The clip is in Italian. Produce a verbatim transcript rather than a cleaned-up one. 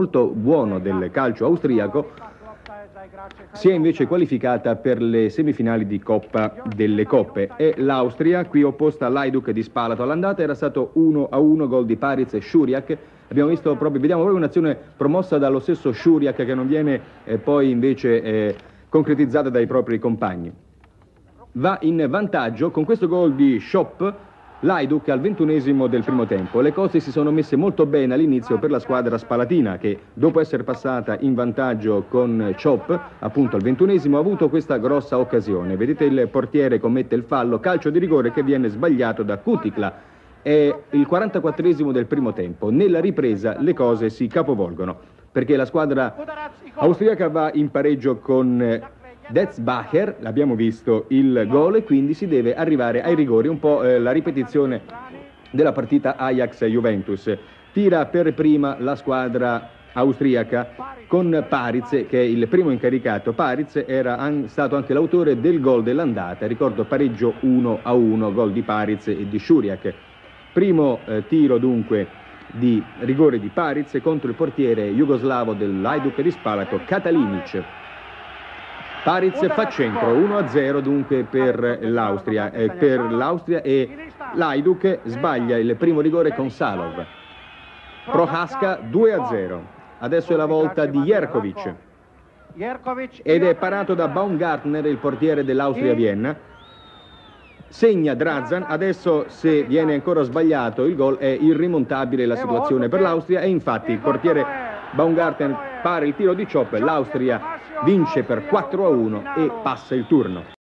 molto buono del calcio austriaco, si è invece qualificata per le semifinali di Coppa delle Coppe, e l'Austria, qui opposta all'Hajduk di Spalato all'andata, era stato uno a uno, gol di Paritz e Šuriak. Abbiamo visto proprio, vediamo proprio un'azione promossa dallo stesso Šuriak che non viene eh, poi invece eh, concretizzata dai propri compagni. Va in vantaggio con questo gol di Schopp l'Hajduk al ventunesimo del primo tempo. Le cose si sono messe molto bene all'inizio per la squadra spalatina, che dopo essere passata in vantaggio con Schopp, appunto al ventunesimo, ha avuto questa grossa occasione. Vedete il portiere commette il fallo, calcio di rigore che viene sbagliato da Kutikla. È il quarantaquattresimo del primo tempo. Nella ripresa le cose si capovolgono, perché la squadra austriaca va in pareggio con Detzbacher, l'abbiamo visto il gol, e quindi si deve arrivare ai rigori, un po' eh, la ripetizione della partita Ajax-Juventus. Tira per prima la squadra austriaca con Paritz, che è il primo incaricato. Paritz era an stato anche l'autore del gol dell'andata, ricordo pareggio uno a uno, gol di Paritz e di Šuriak. Primo eh, tiro dunque di rigore di Paritz contro il portiere jugoslavo dell'Hajduk di Spalato, Katalinic. Paritz fa centro, uno a zero dunque per l'Austria, eh, per l'Austria e l'Hajduk sbaglia il primo rigore con Salov. Prohaska due a zero. Adesso è la volta di Jerkovic ed è parato da Baumgartner, il portiere dell'Austria Vienna. Segna Drazan. Adesso, se viene ancora sbagliato il gol, è irrimontabile la situazione per l'Austria, e infatti il portiere Baumgartner para il tiro di Schopp, l'Austria vince per quattro a uno e passa il turno.